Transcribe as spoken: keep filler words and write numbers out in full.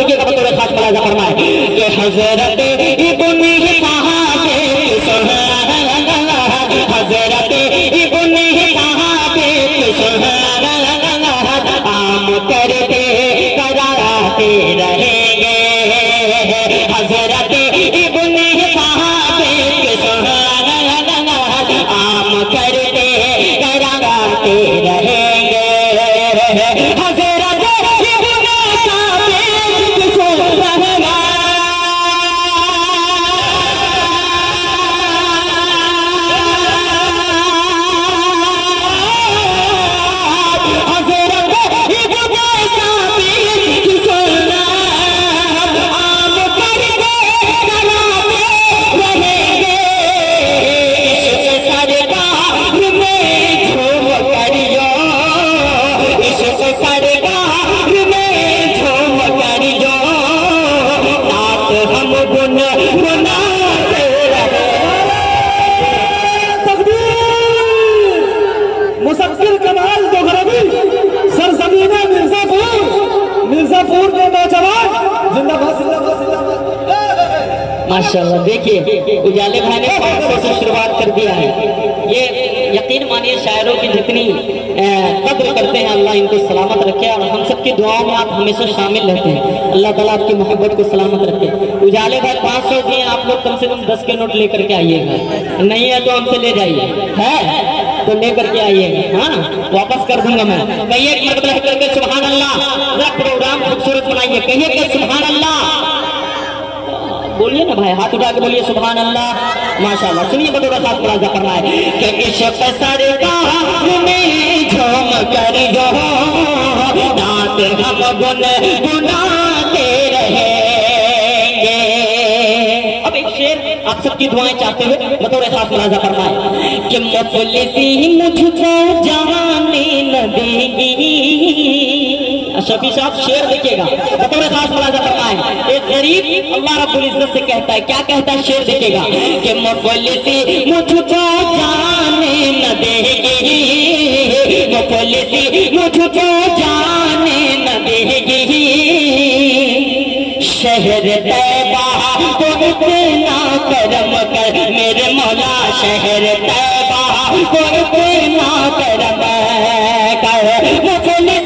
देखिएगा बतौर खास मुलाजा फरमाए कि हजरत इब्ने सहाबे हजरत इब्ने सहाबे आम करते कराते रहेंगे हजरत इब्ने सहाबे आम करते कराते रहेंगे हजरत इब्ने सहाबे मुसक्किर कमाल दोघरवी सरजमीना मिर्जापुर मिर्जापुर के नौजवान जिंदाबाद जिंदाबाद जिंदाबाद माशाल्लाह। देखिए उजाले भाई ने पाँच सौ से शुरुआत कर दिया है। ये यकीन मानिए शायरों की जितनी कद्र करते हैं अल्लाह इनको सलामत रखे और हम सबकी दुआओं में आप हमेशा शामिल रहते हैं। अल्लाह ताला आपकी मोहब्बत को सलामत रखे। उजाले भाई पाँच सौ दिए, आप लोग कम से कम दस के नोट लेकर के आइएगा, नहीं है तो हमसे ले जाइए, है तो लेकर के आइएगा, हाँ वापस कर दूंगा मैं। कहिए मरतबा करके सुभान अल्लाह, प्रोग्राम खूबसूरत बनाइए, कहिए कि सुभान अल्लाह, बोलिए ना भाई, हाथ उठा के बोलिए सुभान अल्लाह। माशाल्लाह। सुनिए बतौर खास मुलाजा फरमाए कि इश्क सरकार में झूम कर जो नात हम गुन गुनाते रहेंगे। अब एक शेर आप सबकी दुआएं चाहते हुए बतौर खास मुलाजा फरमाए कि मुफलिसी मुझको जाने न देगी। शफी साहब शेर देखिएगा बतौर खास मुलाजा फरमाए, एक गरीब अल्लाह रब्बुल इज्जत से कहता है, क्या कहता है शेर देखिएगा कि मुफलिसी मुझको जाने न देगी, मुफलिसी मुझको जाने न देगी, शहर तैबा को इतना करम कर मेरे मौला, शहर तैबा को इतना करम कर मुफलिसी